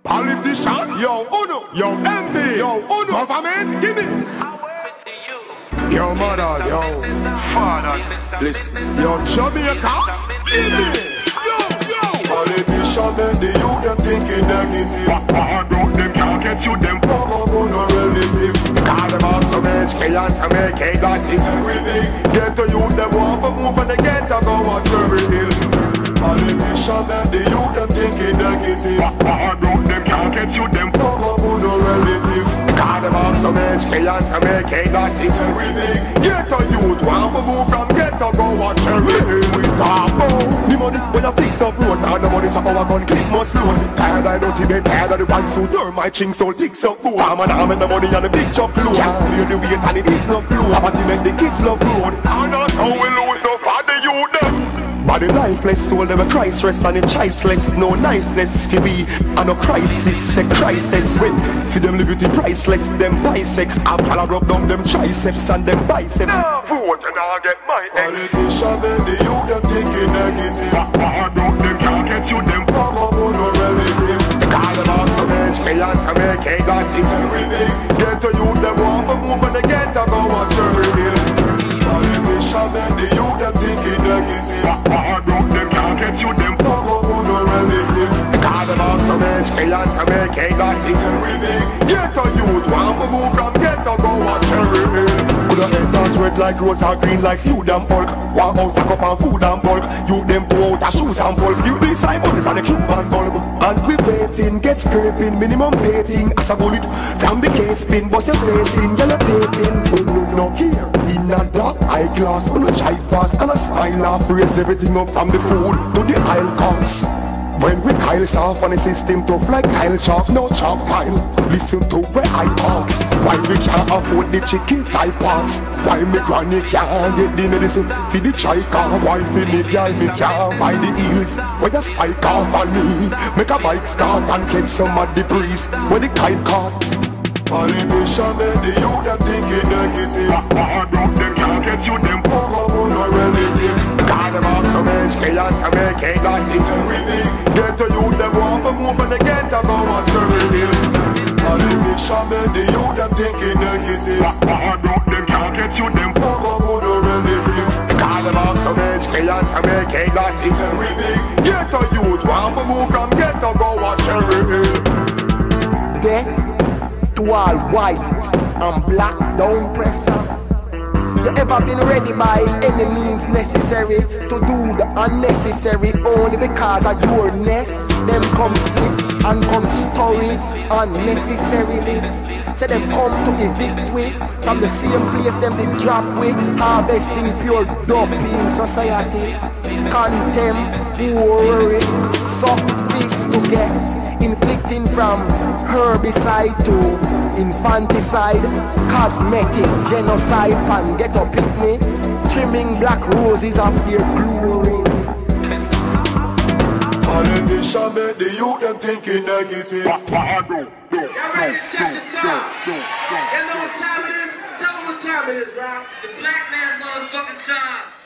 Politician, yo, Uno, yo, MP, yo, Uno, government, give me. Yo, mother, yo, fathers, listen, yo, Jamaica, give me. Politician, then the youth, them thinking negative. What them can't get you, them fuck up on a relative. Call them up some HK and some AK, that is everything. Get to youth, them want to move and they get to go on Cherry Hill. Politician, then the youth, them thinking negative. What them can't get you, them fuck up on a relative. Call them up some HK and some AK, that is everything. Get to youth, want to move from get to go on Cherry Hill. We talk about the money when you fix up road. Now the money so our gun clip must load. Tired of the dirty bed, tired of the one suit. My ching soul ticks up food. I'm an arm and the money and the big chop load. Can't hear the weight and it is not flow. Apathy make the kids love road. And that's how we lose the body youth them. Body lifeless, soul them a Christ rest and it choiceless. No niceness for we and no crisis. A crisis when for them liberty priceless. Them biceps, I've collar rub down them triceps and them biceps. Vote and I'll get my ex. Politician and the youth them thinking negative. Them can't get you, them fuck up on no relative. Call them out some HK and some AK, that is everything. Get to you, them want to move and they get to go on Cherry Hill. Politician and the youth, them thinking negative. Them can't get you, them fuck up on no relative. Call them out some HK and some AK, that is everything. Get to youth, want to move from get to go on Cherry Hill. Coulda enters red like rose or green like feud and bulk. One house stack up on food and bulk. You them two out of shoes and bulk. You be side money for the cube and bulb. And we waiting, get scraping, minimum painting. As a bullet from the case pin, bust your face in, yellow taping. When you no care, in a dark eyeglass, on a chive fast and a smile off. Raise everything up from the food to the aisle comes. When we Kyle soft on the system tough like Kyle Chalk, no chalk pile. Listen to where I talks. Why we can't afford the chicken thigh parts? Why me granny can't get the medicine for the trichon? Why for me girl me can't buy the heels? Where you spike off on me? Make a bike start and catch some of the breeze where the kite caught. Politician and the youth them thinking negative. Them can't get you, them fuck up on no relative. Call them out some HK and some AK, that is everything. Get to you, them want to move and they get to go on Cherry Hill. Politician and the youth them thinking negative. Them can't get you, them fuck up on no relative. Call them out some HK and some AK, that is everything. Get to youth, want to move from get to go on Cherry Hill. Death to all white and black down pressure. You ever been ready by any means necessary to do the unnecessary only because of your nest? Them come slip and come story unnecessarily. Say them come to evict we from the same place them they drop we. Harvesting pure dope in society. Contempt, worry, suck this to get. Inflicting from herbicide to infanticide, cosmetic genocide, and get up with me, trimming black roses of their glory. Politician make the youth them thinking negative. Y'all ready to check the time? Y'all know what time it is? Tell them what time it is, Rob. The black man's motherfucking time.